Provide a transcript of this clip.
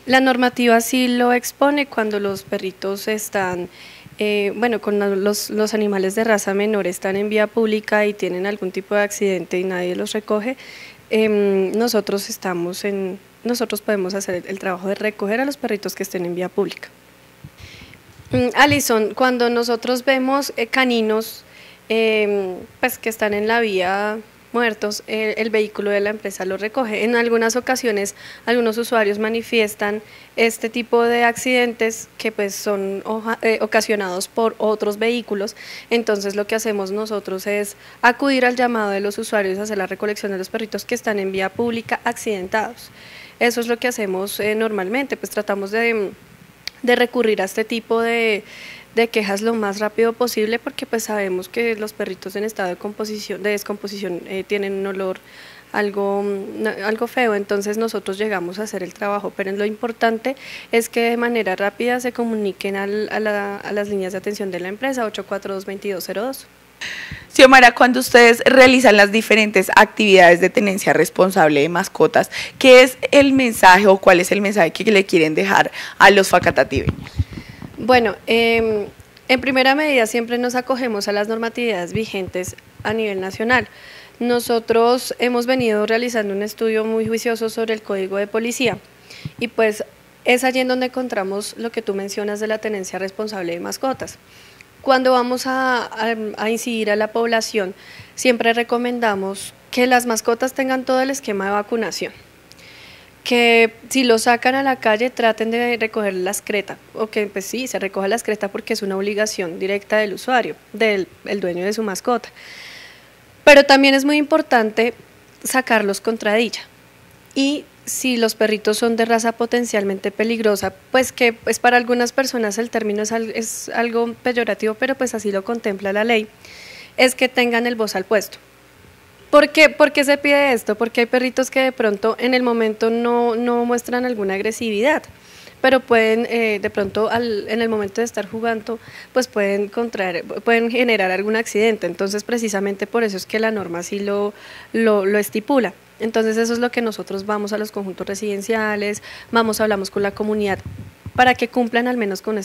La normativa sí lo expone cuando los perritos están, cuando los animales de raza menor están en vía pública y tienen algún tipo de accidente y nadie los recoge, nosotros podemos hacer el trabajo de recoger a los perritos que estén en vía pública. Alison, cuando nosotros vemos caninos pues que están en la vía muertos, el vehículo de la empresa los recoge. En algunas ocasiones algunos usuarios manifiestan este tipo de accidentes que pues son ocasionados por otros vehículos, entonces lo que hacemos nosotros es acudir al llamado de los usuarios a hacer la recolección de los perritos que están en vía pública accidentados. Eso es lo que hacemos normalmente, pues tratamos de recurrir a este tipo de quejas lo más rápido posible, porque pues sabemos que los perritos en estado de descomposición tienen un olor algo feo, entonces nosotros llegamos a hacer el trabajo, pero lo importante es que de manera rápida se comuniquen a las líneas de atención de la empresa 842-2202. Xiomara, cuando ustedes realizan las diferentes actividades de tenencia responsable de mascotas, ¿qué es el mensaje o cuál es el mensaje que le quieren dejar a los facatativeños? Bueno, en primera medida siempre nos acogemos a las normatividades vigentes a nivel nacional. Nosotros hemos venido realizando un estudio muy juicioso sobre el Código de Policía y pues es allí en donde encontramos lo que tú mencionas de la tenencia responsable de mascotas. Cuando vamos a incidir a la población, siempre recomendamos que las mascotas tengan todo el esquema de vacunación, que si lo sacan a la calle traten de recoger la excreta, o que pues sí, se recoja la excreta porque es una obligación directa del usuario, del dueño de su mascota. Pero también es muy importante sacarlos con tradilla. Y si los perritos son de raza potencialmente peligrosa, pues que pues para algunas personas el término es algo peyorativo, pero pues así lo contempla la ley, es que tengan el bozal puesto. ¿Por qué se pide esto? Porque hay perritos que de pronto en el momento no muestran alguna agresividad, pero pueden de pronto en el momento de estar jugando, pues pueden generar algún accidente. Entonces precisamente por eso es que la norma así lo estipula. Entonces eso es lo que nosotros vamos a los conjuntos residenciales, hablamos con la comunidad para que cumplan al menos con